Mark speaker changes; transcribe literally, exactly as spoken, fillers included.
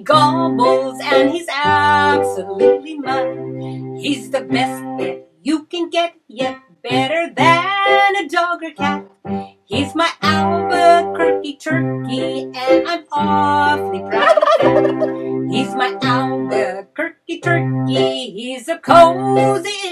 Speaker 1: gobbles and he's absolutely mine. He's the best that you can get, yet better than a dog or cat. He's my Albuquerque turkey, and I'm awfully proud of that. He's my Albuquerque turkey, he's a cozy